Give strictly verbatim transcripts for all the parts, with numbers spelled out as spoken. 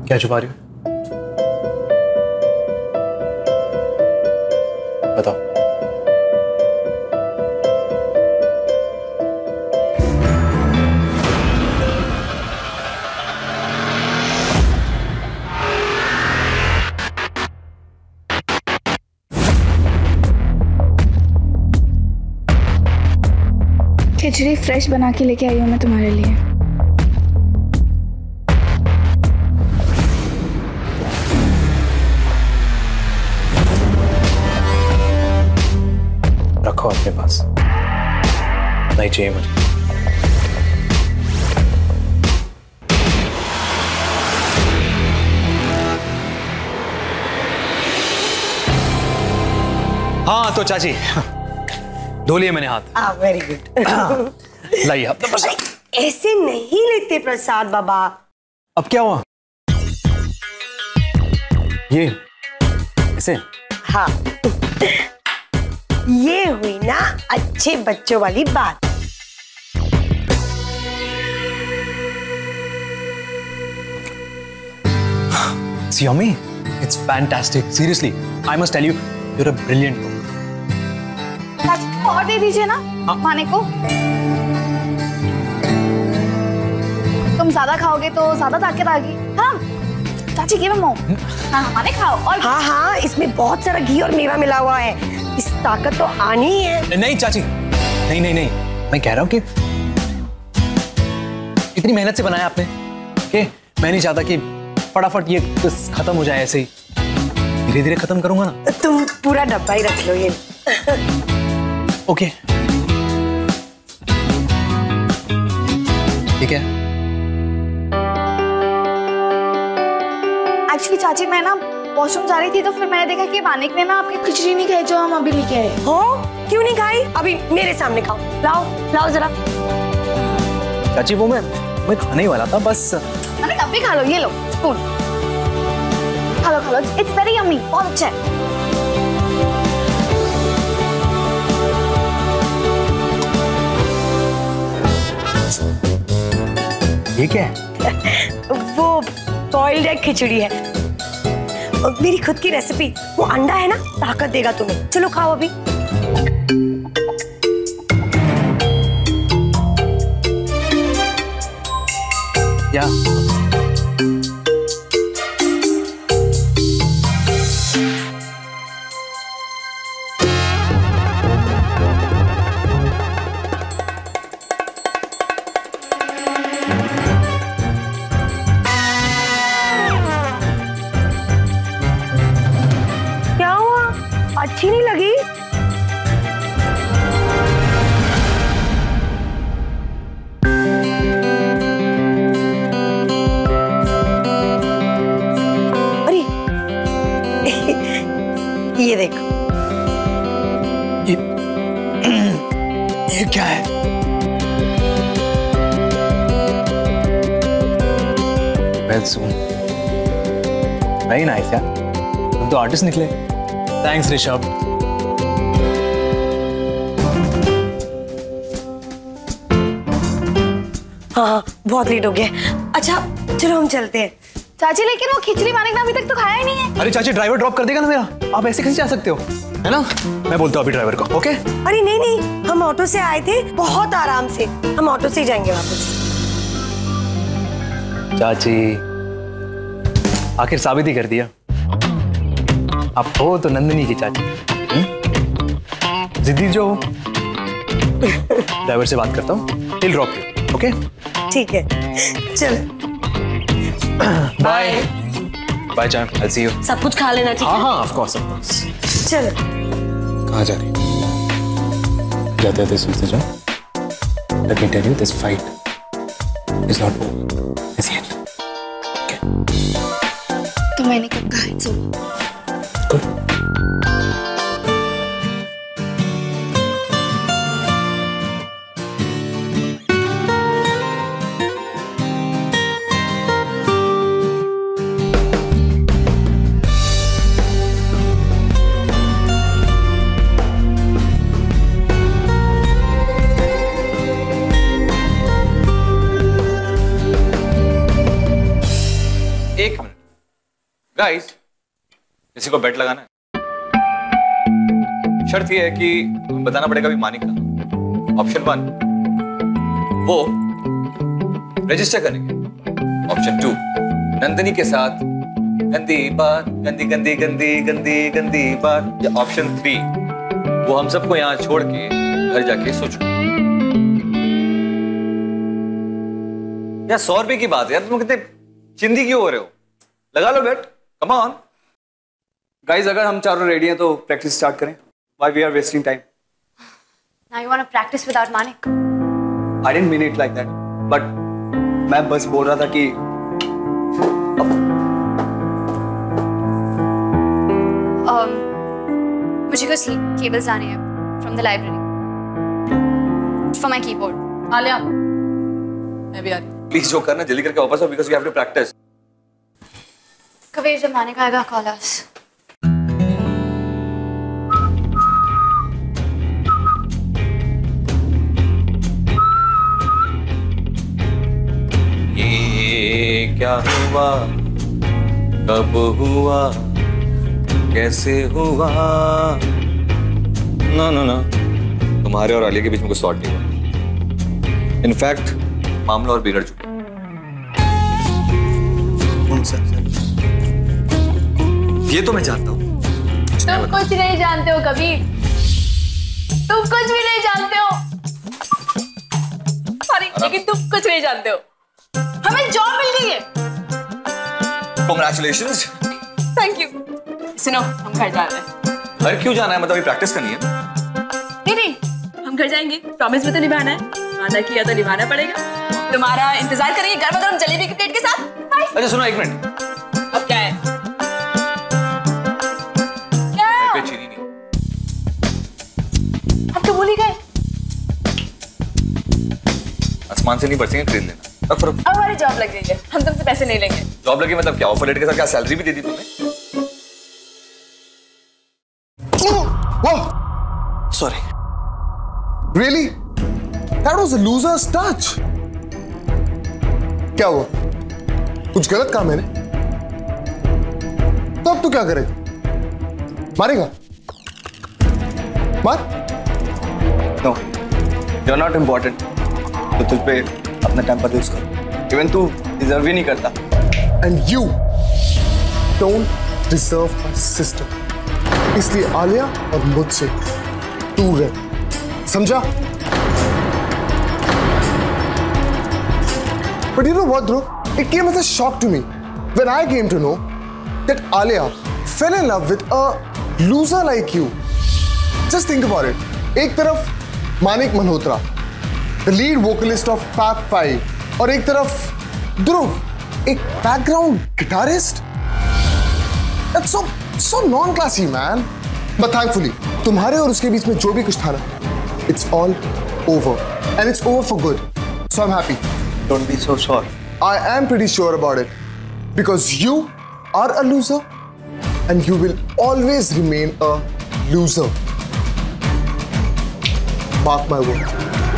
क्या छुपा रही हो? बताओ। खिचड़ी फ्रेश बना के लेके आई हूँ मैं तुम्हारे लिए। रखो अपने पास, नहीं चाहिए मुझे। हाँ तो चाची, धो लिए मैंने हाथ। हाँ, वेरी गुड। लाइए आप तो प्रसाद। ऐसे नहीं लेते प्रसाद बाबा। अब क्या हुआ? ये ऐसे? हाँ, ये हुई ना अच्छे बच्चों वाली बात। It's yummy. It's fantastic. Seriously, I must tell you, you're a brilliant cook. चाची और दे दीजिए ना खाने को। तुम ज्यादा खाओगे तो ज्यादा ताकत आएगी। हाँ चाची गिव मी मोर। हाँ माने खाओ। और हाँ हाँ, इसमें बहुत सारा घी और मेवा मिला हुआ है, इस ताकत तो आनी ही है। नहीं चाची, नहीं नहीं नहीं, मैं कह रहा हूँ कि इतनी मेहनत से बनाया आपने कि मैं नहीं चाहता कि फटाफट ये खत्म हो जाए ऐसे ही। धीरे धीरे खत्म करूंगा ना। तुम पूरा डब्बा ही रख लो ये। ओके ठीक है। एक्चुअली चाची मैं ना वॉशरूम जा रही थी तो फिर मैंने देखा कि मानिक ने ना आपकी खिचड़ी नहीं खाई जो हम अभी लेके आए। हो क्यों नहीं खाई? अभी मेरे सामने खाओ। लाओ लाओ जरा। चाची वो मैं मैं खाने ही वाला था बस। मानिक अब भी खा लो, ये लो स्पून। खा लो खा लो, इट्स वेरी यम्मी, बहुत अच्छा है। ये क्या है? वो बॉइल्ड एग खिचड़ी है, और मेरी खुद की रेसिपी। वो अंडा है ना, ताकत देगा तुम्हें। चलो खाओ अभी। या अच्छी नहीं लगी? अरे ये देखो। ये ये क्या है? Well soon. वेरी नाइस यार, तुम तो आर्टिस्ट निकले। थैंक्स ऋषभ। हाँ बहुत लेट हो गया। अच्छा चलो हम चलते हैं। चाची लेकिन वो खिचड़ी मानिक ने अभी तक तो खाया ही नहीं है। अरे चाची ड्राइवर ड्रॉप कर देगा ना मेरा, आप ऐसे कैसे जा सकते हो, है ना? मैं बोलता हूँ अभी ड्राइवर को। ओके? अरे नहीं नहीं, हम ऑटो से आए थे, बहुत आराम से। हम ऑटो से ही जाएंगे वापस। चाची आखिर साबित ही कर दिया, आप हो तो नंदिनी की चाची। जिद्दी जो हो। ड्राइवर से बात करता हूँ, he'll drop you, ओके? ठीक है चलो बाय बाय जान, I'll see you। सब कुछ खा लेना, ठीक है? हाँ हाँ ऑफ कोर्स ऑफ कोर्स। चलो। कहाँ जा रही? जाते जाते सोचते जाओ, let me tell you this fight is not over as yet। Okay? तो मैंने कब कहा it's over? Good। एक मिनट, गाइस, किसी को बेट लगाना है? शर्त यह है कि बताना पड़ेगा भी मानिक का। ऑप्शन वन, वो रजिस्टर करेंगे। ऑप्शन टू, नंदिनी के साथ गंदी बात, गंदी गंदी गंदी गंदी गंदी बात। या ऑप्शन थ्री, वो हम सबको यहाँ छोड़ के घर जाके सोचो। यार सौ रुपए की बात है यार, तुम कितने चिंदी क्यों हो रहे हो? लगा लो बेट, कम ऑन। गाइस, अगर हम चारों रेडी हैं तो प्रैक्टिस स्टार्ट करें। Why we are wasting time? Now you want to practice without Manik? I didn't mean it like that. But मैं बस बोल रहा था कि um, मुझे कुछ केबल्स आने हैं from the library for my keyboard. Alia, मैं भी आ रही हूँ। प्लीज जो करना जल्दी करके वापस आओ, because we have to practice. कभी जब Manik आएगा call us. क्या हुआ, कब हुआ, कैसे हुआ? ना ना ना, तुम्हारे और आलिया के बीच में कुछ सॉर्ट नहीं हुआ। इनफैक्ट मामला और बिगड़ चुका। सर, सर, ये तो मैं जानता हूँ। तुम कुछ नहीं जानते हो कबीर, तुम कुछ भी नहीं जानते हो। सॉरी, लेकिन तुम कुछ नहीं जानते हो। हमें जॉब मिल गई है। Congratulations. Thank you. सुनो, हम घर जा रहे हैं। अरे क्यों जाना है? मतलब ये प्रैक्टिस करनी है? नहीं नहीं, हम घर जाएंगे। प्रॉमिस भी तो निभाना है, वादा किया तो निभाना पड़ेगा। तुम्हारा इंतजार करेंगे गर्मा गर्म जलेबी के प्लेट के साथ। बाय। अच्छा सुनो एक मिनट। अब क्या है? क्या? पे चीनी नहीं। हम तो भूल ही गए। आसमान से नहीं बरसेंगे, खरीद लेना। अब हमारी जॉब लग गई है, हम तुमसे पैसे नहीं लेंगे। जॉब लगी मतलब क्या? ऑफर लेटर के साथ क्या सैलरी भी दे दी तुमने? Whoa! Sorry. Really? That was a loser's touch. क्या हुआ? कुछ गलत काम है ना? तो अब तू क्या करेगा? मारेगा? मार? No, you're not important. तो तुझ पे अपना टेम्पर यूज कर। इवन तू डिजर्व ही नहीं करता। And you don't deserve my sister. इसलिए आलिया और मुझसे दूर रह, समझा? But you know what, bro? It came as a shock to me when I came to know that Alia fell in love with a loser like you. Just think about it. एक तरफ Manik Malhotra, the lead vocalist of Fab Five, और एक तरफ ध्रुव, एक background guitarist. That's so so non-classy, man. But thankfully, तुम्हारे और उसके बीच में जो भी कुछ था ना, it's all over, and it's over for good. So I'm happy. Don't be so sure. I am pretty sure about it, because you are a loser, and you will always remain a loser. Mark my word.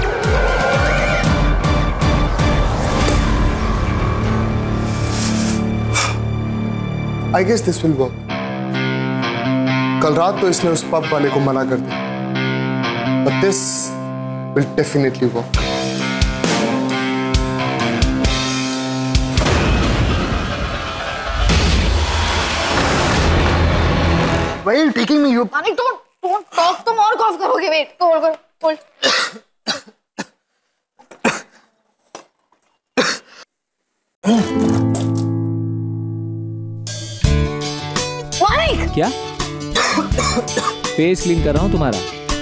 I guess this will work. कल रात तो इसने उस pub वाले को मना कर दिया, but this will definitely work. Why are you taking me? You. Manik, don't don't talk. तुम और कॉफ करोगे. Wait, hold hold hold. Manik. क्या? फेस क्लीन कर रहा हूँ तुम्हारा।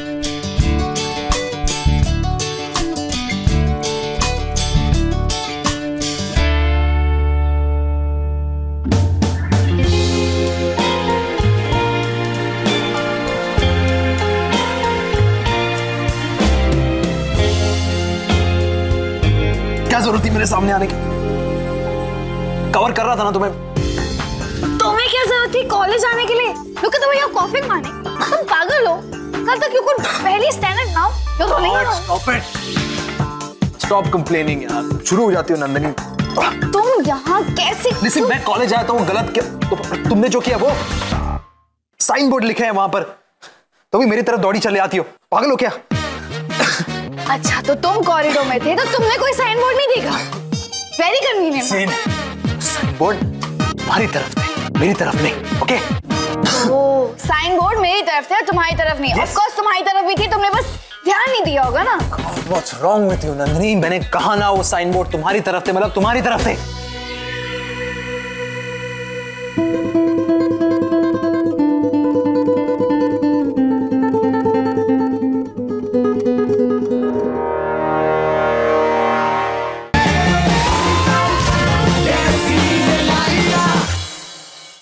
क्या जरूरत थी मेरे सामने आने की? कवर कर रहा था ना तुम्हें। तुम्हें क्या जरूरत थी कॉलेज आने के लिए? Look at the way you're coughing, Manik. तुम पागल हो? कल तक you could barely stand it now. You're rolling around. Stop it. Stop complaining यार। शुरू हो जाती हो नंदनी। तुम यहाँ कैसे? लिसन, मैं कॉलेज आया था, वो गलत क्या तो, तुमने जो किया वो साइन बोर्ड लिखे है वहां पर, तो भी मेरी तरफ दौड़ी चले आती हो, पागल हो क्या? अच्छा तो तुम कॉरिडोर में थे तो तुमने कोई साइन बोर्ड नहीं देखा? Very convenient. साइन बोर्ड तुम्हारी तरफ थे, मेरी तरफ नहीं। ओके ओ, साइन बोर्ड मेरी तरफ थे, तुम्हारी तरफ नहीं। ऑफ कोर्स तुम्हारी तरफ भी थी, तुमने बस ध्यान नहीं दिया होगा ना। What's wrong with you, Nandini? मैंने कहा ना वो साइन बोर्ड तुम्हारी तरफ थे, मतलब तुम्हारी तरफ थे।